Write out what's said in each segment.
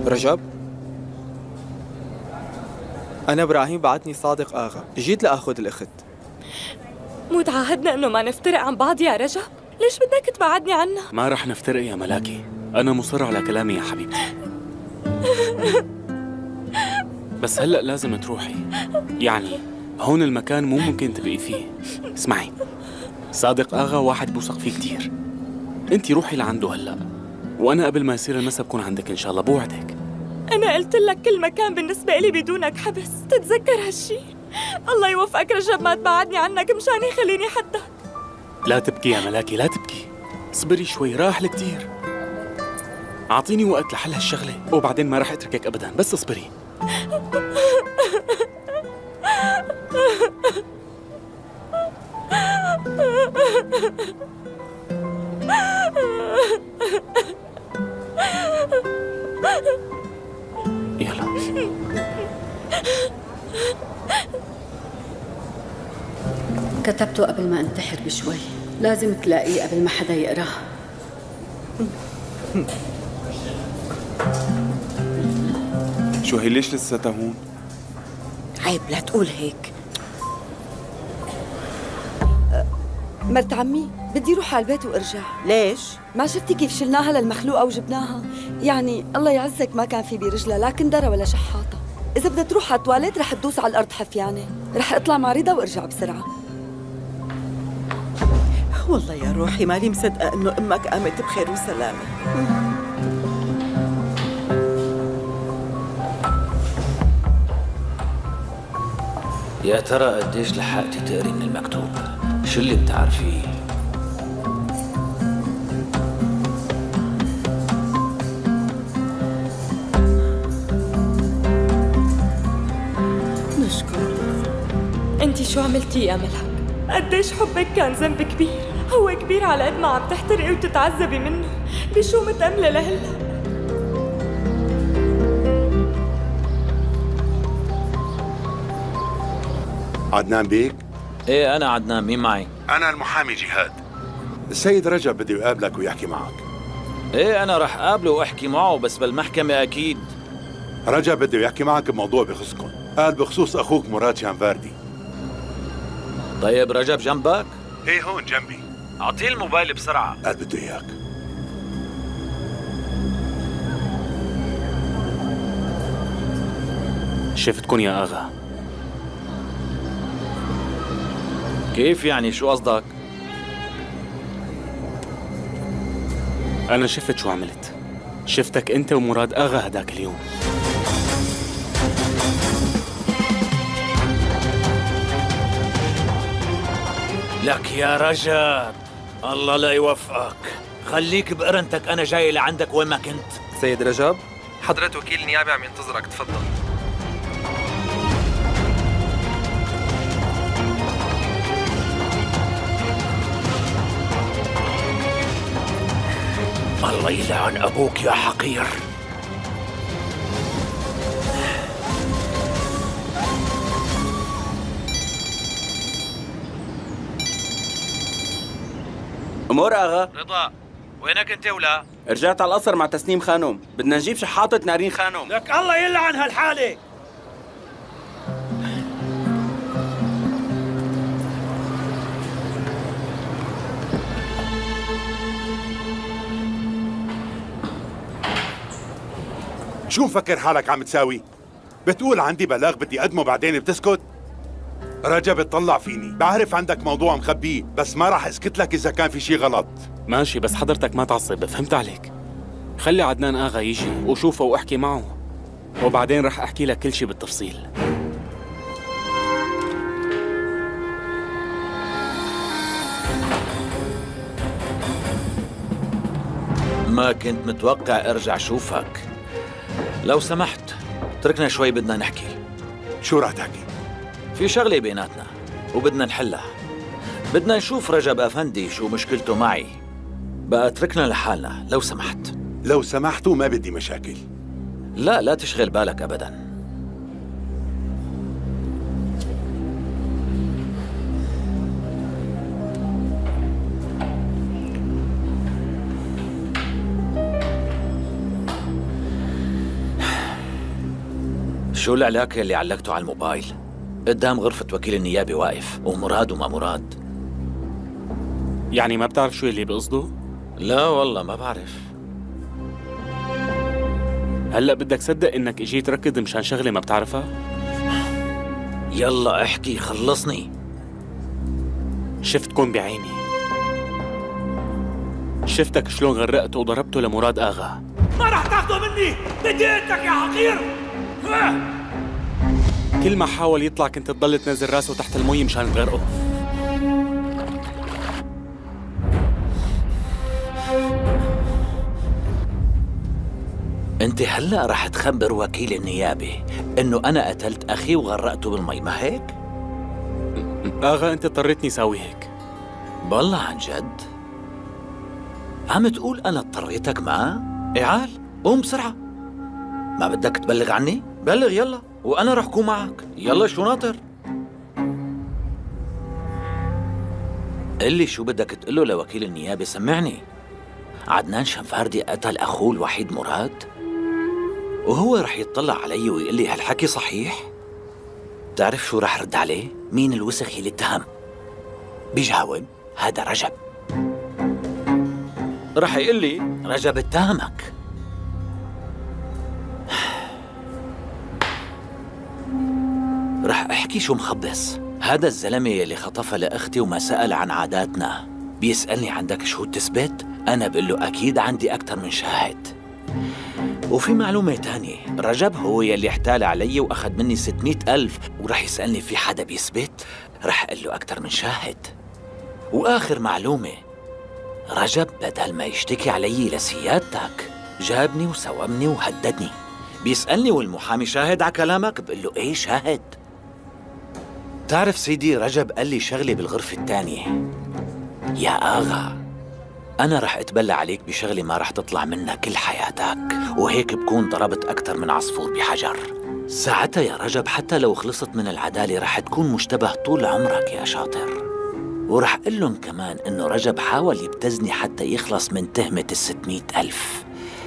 رجب، أنا إبراهيم، بعتني صادق آغا، جيت لأخذ الأخت. مو تعاهدنا إنه ما نفترق عن بعض يا رجب؟ ليش بدك تبعدني عنها؟ ما رح نفترق يا ملاكي، أنا مصر على كلامي يا حبيبتي. بس هلأ لازم تروحي، يعني هون المكان مو ممكن تبقي فيه. اسمعي، صادق آغا واحد بوثق فيه كتير، انتي روحي لعنده هلأ، وأنا قبل ما يصير المسا بكون عندك إن شاء الله، بوعدك. أنا قلت لك كل مكان بالنسبة لي بدونك حبس، تتذكر هالشي؟ الله يوفقك رجب، ما تبعدني عنك مشان يخليني حدك. لا تبكي يا ملاكي، لا تبكي، اصبري شوي، راح لكتير. أعطيني وقت لحل هالشغلة وبعدين ما رح أتركك أبداً، بس اصبري. يلا. كتبته قبل ما انتحر بشوي، لازم تلاقيه قبل ما حدا يقراه. شو هي ليش لساتها هون؟ عيب لا تقول هيك. مرت عمي، بدي روح على البيت وارجع. ليش؟ ما شفتي كيف شلناها للمخلوقة وجبناها؟ يعني الله يعزك ما كان في برجلها لا كندرة ولا شحاطة. إذا بدها تروح على التواليت رح تدوس على الأرض حفيانة. رح أطلع مع رضا وارجع بسرعة. والله يا روحي مالي مصدقة إنه أمك قامت بخير وسلامة. يا ترى قديش لحقتي تقري من المكتوب؟ شو اللي بتعرفيه؟ نشكرك. انتي شو عملتي يا ملك؟ قديش حبك كان ذنب كبير، هو كبير على قد ما عم تحترقي وتتعذبي منه. بشو متأملة لهلا؟ عدنان بيك؟ ايه أنا عدنان، مين معي؟ أنا المحامي جهاد. السيد رجب بده يقابلك ويحكي معك. ايه أنا رح قابله وأحكي معه، بس بالمحكمة أكيد. رجب بده يحكي معك بموضوع بخصكم، قال بخصوص أخوك مراد شانفاردي. طيب رجب جنبك؟ ايه هون جنبي. أعطيه الموبايل بسرعة. قال بده إياك. شفتكن يا آغا. كيف يعني؟ شو قصدك؟ أنا شفت شو عملت، شفتك أنت ومراد آغا هداك اليوم. لك يا رجب، الله لا يوفقك، خليك بقرنتك، أنا جاي لعندك وين ما كنت. سيد رجب، حضرة وكيل النيابة عم ينتظرك، تفضل. الله يلعن أبوك يا حقير. أمور آغا. رضا، وينك أنت ولا؟ رجعت على القصر مع تسنيم خانوم، بدنا نجيب شحاطة نارين خانوم. لك الله يلعن هالحالة. شو مفكر حالك عم تساوي؟ بتقول عندي بلاغ بدي أقدمه بعدين بتسكت؟ رجب اطلع فيني، بعرف عندك موضوع مخبيه، بس ما راح اسكت لك إذا كان في شي غلط. ماشي، بس حضرتك ما تعصب، فهمت عليك. خلي عدنان آغا يجي وشوفه واحكي معه، وبعدين رح أحكي لك كل شي بالتفصيل. ما كنت متوقع ارجع شوفك. لو سمحت اتركنا شوي، بدنا نحكي. شو رح تحكي؟ في شغلة بيناتنا وبدنا نحلها. بدنا نشوف رجب أفندي شو مشكلته معي. بقى اتركنا لحالنا لو سمحت. لو سمحتوا ما بدي مشاكل. لا لا تشغل بالك أبداً. شو العلاقة اللي علقته على الموبايل؟ قدام غرفة وكيل النيابة واقف، ومراد وما مراد. يعني ما بتعرف شو اللي بقصده؟ لا والله ما بعرف. هلأ بدك صدق إنك إجيت ركض مشان شغلة ما بتعرفها؟ يلا احكي خلصني. شفتكم بعيني، شفتك شلون غرقته وضربته لمراد آغا. ما رح تاخده مني، بديتك يا حقير. كل ما حاول يطلع كنت تضل تنزل راسه تحت المي مشان تغرقه. انت هلأ رح تخبر وكيل النيابة انه انا قتلت اخي وغرقته بالمي، ما هيك؟ آغا انت اضطريتني ساوي هيك. بالله عن جد؟ عم تقول انا اضطريتك معه؟ اعال قوم بسرعة. ما بدك تبلغ عني؟ بلغ يلا، وانا رح كون معك. يلا شو ناطر؟ قلي شو بدك تقوله لوكيل النيابة، سمعني. عدنان شنفاردي قتل اخوه الوحيد مراد؟ وهو رح يطلع علي ويقول لي هالحكي صحيح؟ بتعرف شو رح رد عليه؟ مين الوسخ اللي اتهم؟ بيجاوب هذا رجب. رح يقول لي رجب اتهمك. رح احكي شو مخبص. هذا الزلمه اللي خطفها لاختي وما سأل عن عاداتنا بيسألني عندك شهود تثبت؟ انا بقول له اكيد عندي اكثر من شاهد. وفي معلومة تانية، رجب هو يلي احتال علي واخذ مني 600,000 ورح يسألني في حدا بيثبت؟ رح اقول له اكثر من شاهد. واخر معلومة، رجب بدل ما يشتكي علي لسيادتك جابني وسومني وهددني. بيسألني والمحامي شاهد على كلامك؟ بقول له ايه شاهد. تعرف سيدي رجب قال لي شغلة بالغرفة الثانية. يا آغا أنا رح أتبلى عليك بشغلة ما رح تطلع منها كل حياتك، وهيك بكون ضربت أكثر من عصفور بحجر. ساعتها يا رجب حتى لو خلصت من العدالة رح تكون مشتبه طول عمرك يا شاطر. ورح قل لهم كمان إنه رجب حاول يبتزني حتى يخلص من تهمة 600,000.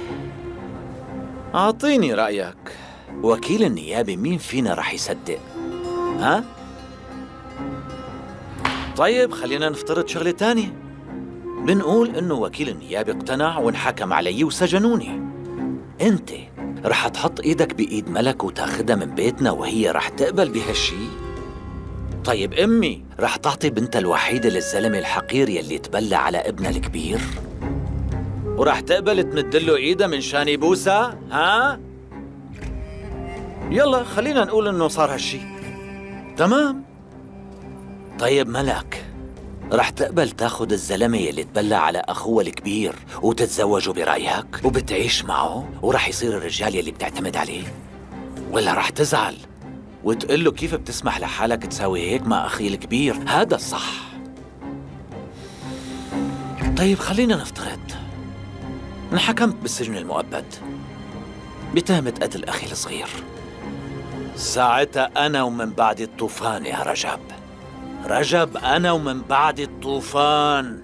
أعطيني رأيك، وكيل النيابة مين فينا رح يصدق؟ ها؟ طيب خلينا نفترض شغلة تانية. بنقول إنه وكيل النيابة اقتنع وانحكم علي وسجنوني. أنت رح تحط إيدك بإيد ملك وتاخدها من بيتنا وهي رح تقبل بهالشي؟ طيب أمي رح تعطي بنتها الوحيدة للزلمة الحقير يلي تبلى على ابنها الكبير؟ ورح تقبل تمدله إيدها من شان يبوسها؟ ها؟ يلا خلينا نقول إنه صار هالشي. تمام. طيب ملك رح تقبل تاخد الزلمة يلي تبلى على أخوها الكبير وتتزوجه برأيك وبتعيش معه ورح يصير الرجال يلي بتعتمد عليه؟ ولا رح تزعل وتقول له كيف بتسمح لحالك تساوي هيك مع أخي الكبير؟ هذا الصح. طيب خلينا نفترض انحكمت بالسجن المؤبد بتهمة قتل أخي الصغير. ساعتها أنا ومن بعد الطوفان يا رجب. رجب أنا ومن بعد الطوفان.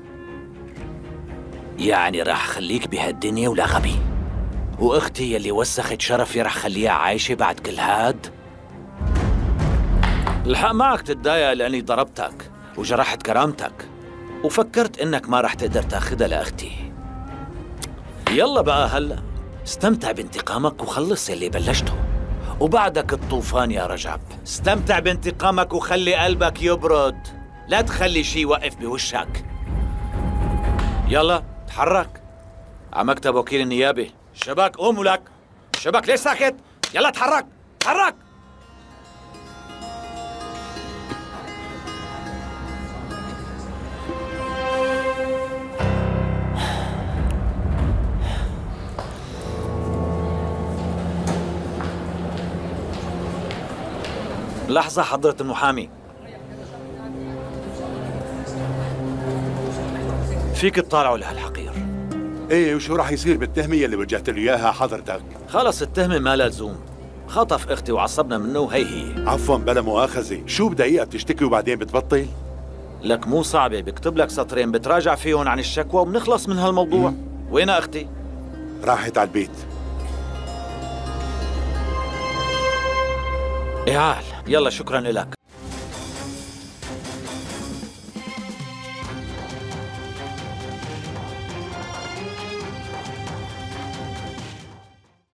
يعني راح خليك بهالدنيا ولا غبي؟ وأختي يلي وسخت شرفي راح خليها عايشة بعد كل هاد؟ الحق معك تتضايق لأني ضربتك وجرحت كرامتك وفكرت إنك ما راح تقدر تاخدها لأختي. يلا بقى هلأ استمتع بانتقامك وخلص يلي بلشته، وبعدك الطوفان يا رجب. استمتع بانتقامك وخلي قلبك يبرد، لا تخلي شي يوقف بوشك. يلا تحرك على مكتب وكيل النيابة. شبك قوموا لك. شبك ليش ساكت؟ يلا تحرك تحرك. لحظة حضرة المحامي، فيك تطالعوا لهالحقير. ايه وشو راح يصير بالتهمة اللي وجهت له اياها حضرتك؟ خلص التهمة ما لها لزوم، خطف اختي وعصبنا منه وهي عفوا بلا مؤاخذة، شو بدقيقة بتشتكي وبعدين بتبطل؟ لك مو صعبة، بكتب لك سطرين بتراجع فيهم عن الشكوى وبنخلص من هالموضوع. وين اختي؟ راحت على البيت. إعال، يلا شكرا لك.